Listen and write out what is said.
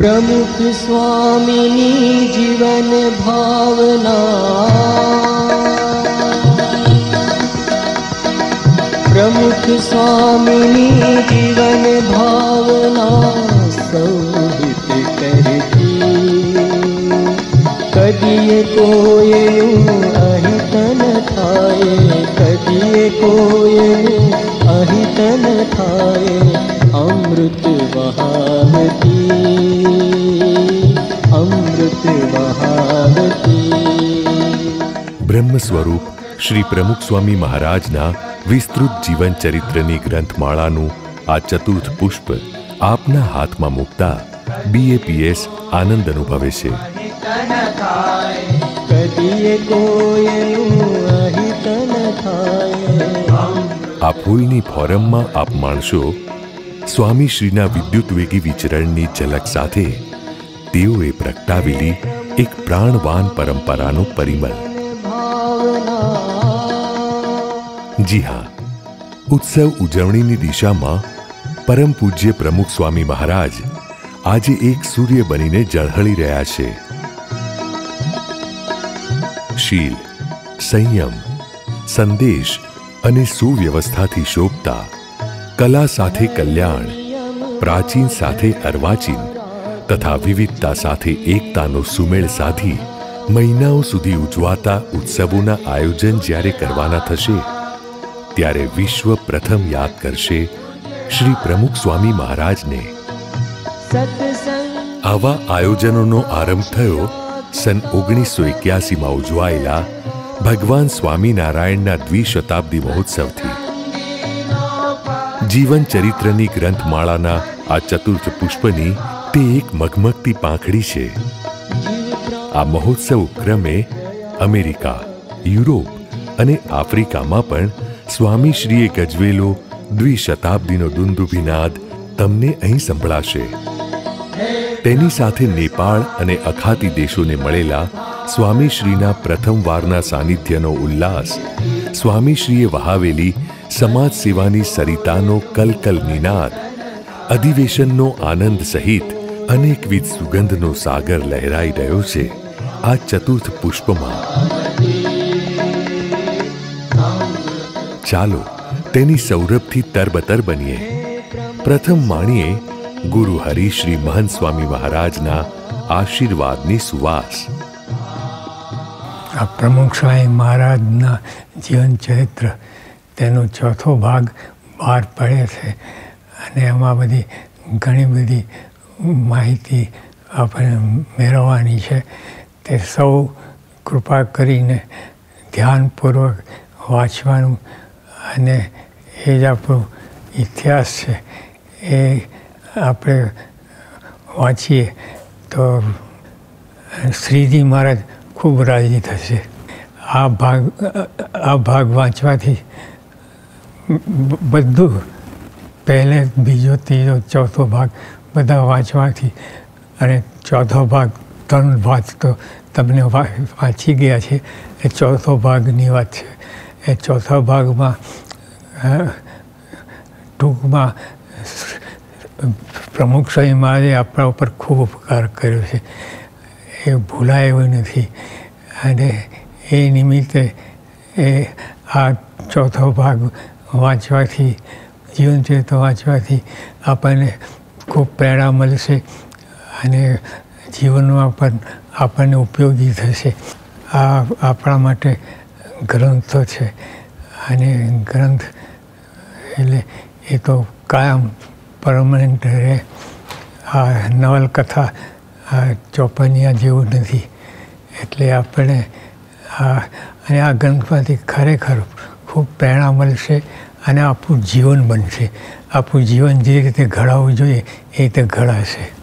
प्रमुख स्वामिनी जीवन भावना, प्रमुख स्वामिनी जीवन भावना सौहित करती, कदिये कोयनु अहितन थाए, कदिये कोयनु अहितन थाए, अमृत वहावती, अमृत वहावती। ब्रह्म स्वरूप श्री प्रमुख स्वामी महाराजना विस्तृत जीवन चरित्रनी ग्रंथमाळाનું આ ચતુર્થ પુષ્પ આપના હાથમાં મૂકતા BAPS આનંદ અનુભવે છે। આ ફૂલની ફોરમમાં આપ માણશો સ્વામી શ્રીના વિદ્યુત વેગી વિચરણની ઝલક સાથે તેઓએ પ્રગટાવેલી એક પ્રાણવાન પરંપરાનો પરિમલ। जी हाँ, उत्सव उजवણીની દિશામાં પરમ પૂજ્ય પ્રમુખ સ્વામી મહારાજ આજે એક સૂર્ય બનીને ઝળહળી રહ્યા છે। શીલ, સંયમ, સંદેશ અને સુવ્યવસ્થાથી શોભતા, કલા સાથે કલ્યાણ, પ્રાચીન સાથે અર્વાચીન તથા વિવિધતા સાથે એકતાનો સુમેળ સાધી મહિનાઓ સુધી ઉજવાતા ઉત્સવોના આયોજન જ્યારે કરવાના થશે ત્યારે વિશ્વ પ્રથમ યાદ કરશે શ્રી પ્રમુખ સ્વામી મહારાજને। આવા આયોજનોનો આરંભ થયો સન 1981માં ઉજવાયેલા ભગવાન સ્વામિનારાયણના દ્વિશતાબ્દી મહોત્સવથી। જીવન ચરિત્રની ગ્રંથમાળાના આ ચતુર્થ પુષ્પની તે એક મગમગતી પાંખડી છે। આ મહોત્સવ ઉપક્રમે અમેરિકા, યુરોપ અને આફ્રિકામાં પણ સ્વામીશ્રીએ ગજવેલો દ્વિશતાબ્દીનો દુંદુભિનાદ તમને અહીં સંભળાશે। તેની સાથે નેપાળ અને અખાતી દેશોને મળેલા સ્વામીશ્રીના પ્રથમવારના સાનિધ્યનો ઉલ્લાસ, સ્વામીશ્રીએ વહાવેલી સમાજ સેવાની સરિતાનો કલકલ નિનાદ, અધિવેશનનો આનંદ સહિત અનેકવિધ સુગંધનો સાગર લહેરાઈ રહ્યો છે આ ચતુર્થ પુષ્પમાં। ચાલો તેની સૌરભથી તરબતર બનીએ। પ્રથમ માણીએ ગુરુ હરિ શ્રી મહંત સ્વામી મહારાજના આશીર્વાદની સુવાસ। આ પ્રમુખ સ્વામી મહારાજના જીવન ચરિત્ર તેનો ચોથો ભાગ બહાર પડે છે અને એમાં ઘણી બધી માહિતી આપણે મેળવવાની છે। તે સૌ કૃપા કરીને ધ્યાનપૂર્વક વાંચવાનું અને એ જ આપણો ઇતિહાસ છે એ આપણે વાંચીએ તો શ્રીજી મહારાજ ખૂબ રાજી થશે। આ ભાગ વાંચવાથી બધું પહેલે બીજો ત્રીજો ચોથો ભાગ બધા વાંચવાથી અને ચોથો ભાગ 3 વાંચતો તમને વાંચી ગયા છે એ ચોથો ભાગની વાત છે। એ ચોથા ભાગમાં ટૂંકમાં પ્રમુખ સ્વામી મહારાજે આપણા ઉપર ખૂબ ઉપકાર કર્યો છે, એ ભૂલાય એવું નથી અને એ નિમિત્તે આ ચોથો ભાગ વાંચવાથી, જીવનચરિત્ર વાંચવાથી આપણને ખૂબ પ્રેરણા મળશે અને જીવનમાં પણ આપણને ઉપયોગી થશે। આ આપણા માટે ગ્રંથો છે અને ગ્રંથ એટલે એ તો કાયમ પરમનન્ટ રહે। આ નવલકથા ચોપનિયા જેવું નથી, એટલે આપણે આ ગ્રંથમાંથી ખરેખર ખૂબ પ્રેરણા મળશે અને આપણું જીવન બનશે। આપણું જીવન જે રીતે ઘડાવવું જોઈએ એ રીતે ઘડાશે।